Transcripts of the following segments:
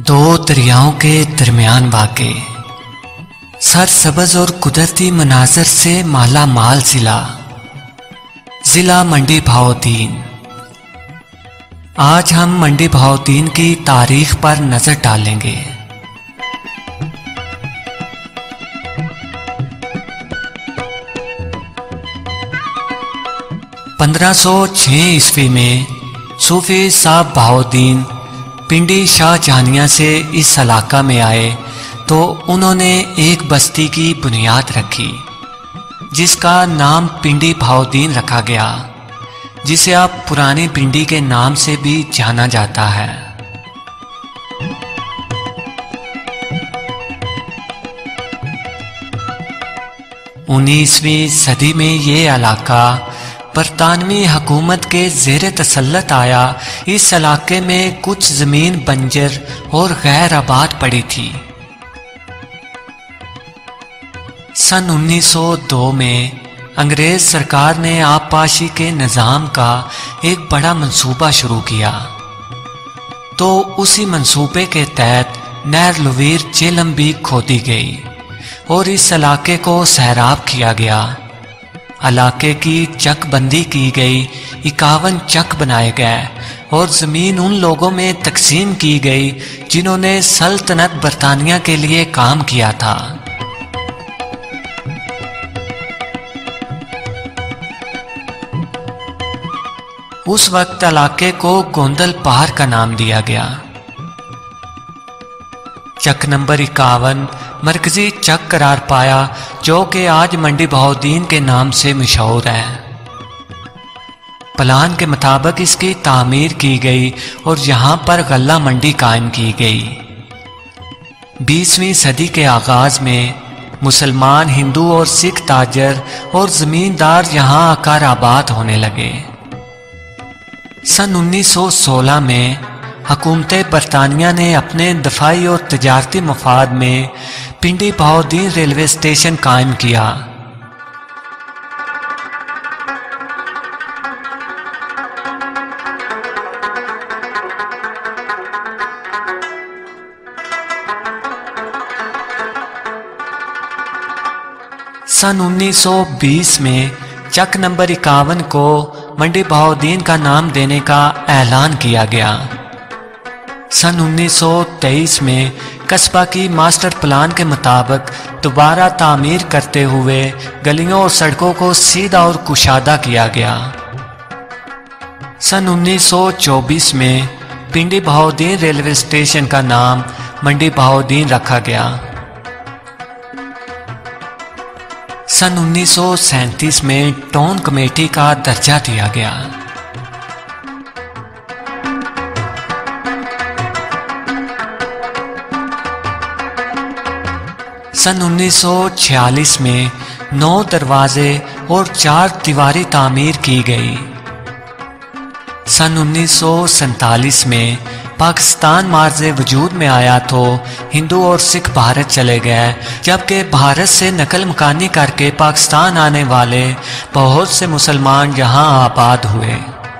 दो दरियाओं के दरमियान वाक़े सरसब्ज़ और कुदरती मनाज़र से माला माल ज़िला मंडी बहाउद्दीन। आज हम मंडी बहाउद्दीन की तारीख पर नज़र डालेंगे। पंद्रह सौ 6 ईस्वी में सूफी साहब बहाउद्दीन पिंडी शाहजहानिया से इस इलाका में आए तो उन्होंने एक बस्ती की बुनियाद रखी जिसका नाम पिंडी बहाउद्दीन रखा गया, जिसे अब पुरानी पिंडी के नाम से भी जाना जाता है। उन्नीसवीं सदी में ये इलाका बरतानवी हुकूमत के ज़ेर तसल्लुत आया। इस इलाके में कुछ ज़मीन बंजर और गैर आबाद पड़ी थी। सन 1902 में अंग्रेज़ सरकार ने आबपाशी के निज़ाम का एक बड़ा मंसूबा शुरू किया, तो उसी मंसूबे के तहत नहर लुवीर जेहलम भी खोदी गई और इस इलाके को सैराब किया गया। इलाके की चकबंदी की गई, 51 चक बनाए गए और ज़मीन उन लोगों में तकसीम की गई जिन्होंने सल्तनत बरतानिया के लिए काम किया था। उस वक्त इलाके को गोंदल पहाड़ का नाम दिया गया। चक नंबर 51 मरकजी चक करार पाया, जो कि आज मंडी बहाउद्दीन के नाम से मशहूर है। प्लान के मुताबिक इसकी तामीर की गई और यहाँ पर गल्ला मंडी कायम की गई। 20वीं सदी के आगाज में मुसलमान, हिंदू और सिख ताजर और ज़मींदार यहाँ आकर आबाद होने लगे। सन 1916 में हुकूमत बरतानिया ने अपने दफाई और तजारती मफाद में पिंडी बहाउद्दीन रेलवे स्टेशन कायम किया। सन 1920 में चक नंबर 51 को मंडी बहाउद्दीन का नाम देने का ऐलान किया गया। सन 1923 में कस्बा की मास्टर प्लान के मुताबिक दोबारा तामीर करते हुए गलियों और सड़कों को सीधा और कुशादा किया गया। सन 1924 में पिंडी बहाउद्दीन रेलवे स्टेशन का नाम मंडी बहाउद्दीन रखा गया। सन 1937 में टाउन कमेटी का दर्जा दिया गया। सन 1946 में 9 दरवाजे और 4 दीवारी तामीर की गई। सन 1947 में पाकिस्तान मार्ज़े वजूद में आया तो हिंदू और सिख भारत चले गए, जबकि भारत से नकल मकानी करके पाकिस्तान आने वाले बहुत से मुसलमान यहाँ आबाद हुए।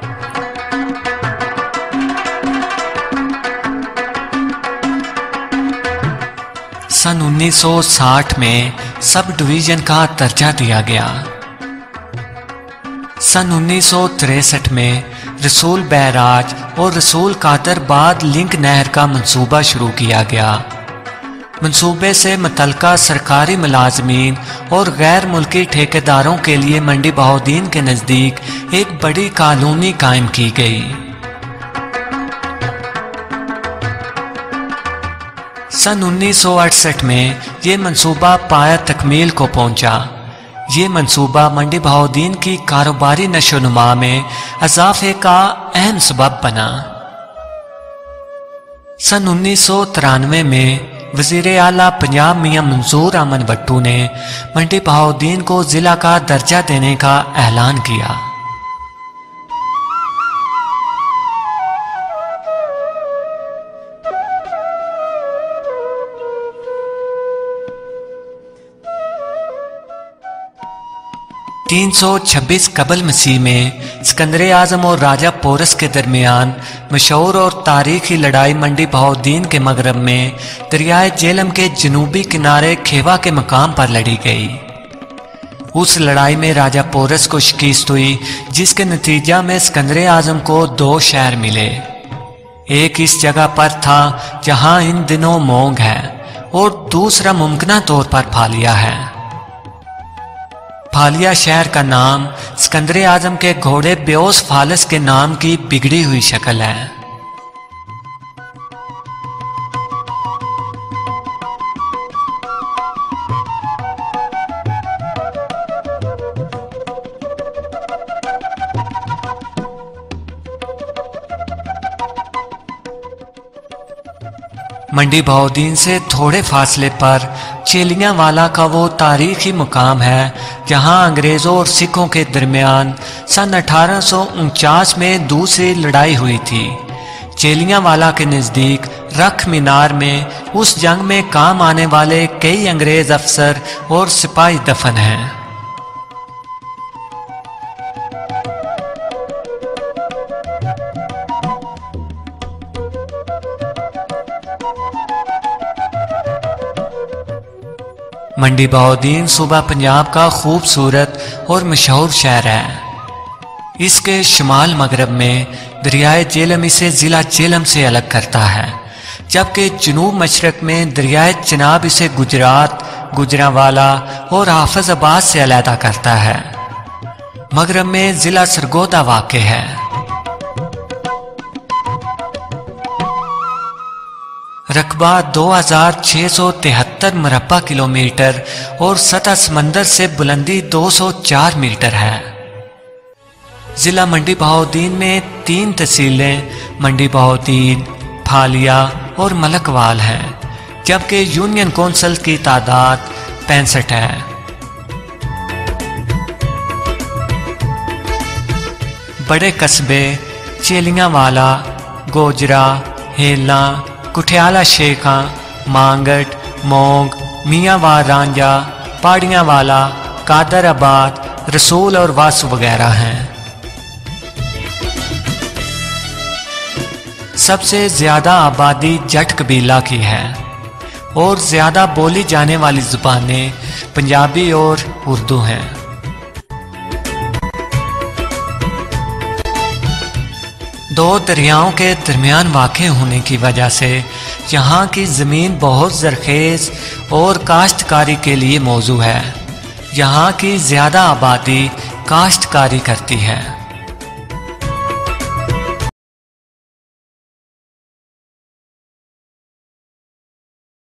सन 1960 में सब डिवीज़न का दर्जा दिया गया। सन 1963 में रसूल बैराज और रसूल कादरबाद लिंक नहर का मंसूबा शुरू किया गया। मंसूबे से मुतल्लिका सरकारी मुलाजमीन और गैर मुल्की ठेकेदारों के लिए मंडी बहाउद्दीन के नज़दीक एक बड़ी कॉलोनी कायम की गई। सन 1968 में ये मंसूबा पाया तकमील को पहुंचा। ये मंसूबा मंडी बहाउद्दीन की कारोबारी नशोनुमा में इजाफे का अहम सबब बना। सन 1993 में वज़ीर आला पंजाब मियां मंजूर अहमद भट्टू ने मंडी बहाउद्दीन को ज़िला का दर्जा देने का ऐलान किया। 326 कबल मसीह में सिकंदर आज़म और राजा पोरस के दरमियान मशहूर और तारीखी लड़ाई मंडी बहाउद्दीन के मगरब में दरियाए जेहलम के जनूबी किनारे खेवा के मकाम पर लड़ी गई। उस लड़ाई में राजा पोरस को शिकस्त हुई, जिसके नतीजा में सिकंदर आज़म को 2 शहर मिले। एक इस जगह पर था जहां इन दिनों मोंग है और दूसरा मुमकिन तौर पर फालिया है। फालिया शहर का नाम सिकंदर आज़म के घोड़े बेओस फालस के नाम की बिगड़ी हुई शक्ल है। मंडी बहाउद्दीन से थोड़े फासले पर चेलियांवाला का वो तारीखी मुकाम है जहां अंग्रेज़ों और सिखों के दरमियान सन 1849 में दूसरी लड़ाई हुई थी। चेलियांवाला के नज़दीक रख मीनार में उस जंग में काम आने वाले कई अंग्रेज़ अफसर और सिपाही दफन हैं। मंडी बहाउद्दीन सूबा पंजाब का खूबसूरत और मशहूर शहर है। इसके शुमाल मगरब में दरियाए जेहलम इसे ज़िला जेहलम से अलग करता है, जबकि जनूब मशरक में दरियाए चिनाब इसे गुजरात, गुजरांवाला और हाफिजाबाद से अलहदा करता है। मगरब में ज़िला सरगोदा वाक़ है। रकबा 2673 मुरब्बा किलोमीटर और सतह समंदर से बुलंदी 204 मीटर है। जिला मंडी बहाउद्दीन में 3 तहसीलें मंडी बहाउद्दीन, फालिया और मलकवाल हैं, जबकि यूनियन कौंसिल की तादाद 65 है। बड़े कस्बे चेलियांवाला, गोजरा, हेला, कुठियाला शेखा, मांगट, मोंग, मियांवार रांझा, पाड़ियांवाला, कादराबाद, रसूल और वासु वगैरह हैं। सबसे ज्यादा आबादी जट कबीला की है और ज्यादा बोली जाने वाली जुबानें पंजाबी और उर्दू हैं। दो दरियाओं के दरमियान वाक़ होने की वजह से यहाँ की ज़मीन बहुत ज़रखेज़ और काश्तकारी के लिए मौजू है। यहाँ की ज़्यादा आबादी काश्तकारी करती है।